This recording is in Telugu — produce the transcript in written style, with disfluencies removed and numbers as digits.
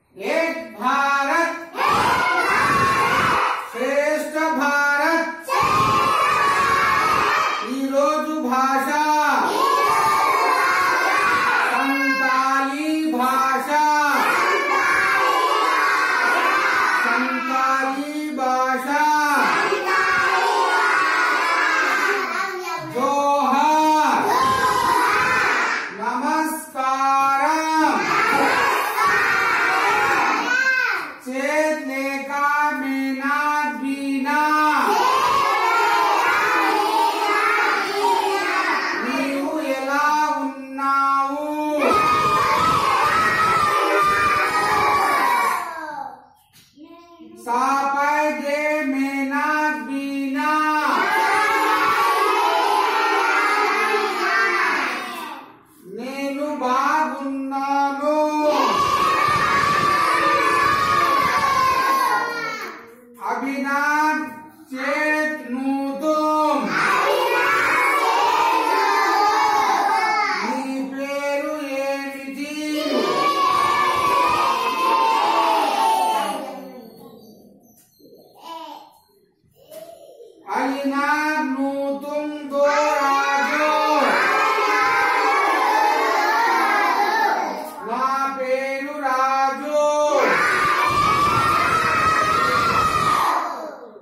एक भारत श्रेष्ठ भारत ఈ రోజు భాష సంతాలి భాష సంతాలి భాష జోహార్ నమస్కారం చేత్నే కా మీనా బీనా నీవు ఎలా ఉన్నావు సాపై దే మీనా బీనా నేను బాగున్నాను అభినాథ్ చేత్ నూతుమ్ నీ పేరు ఏమిటి అభినాథ్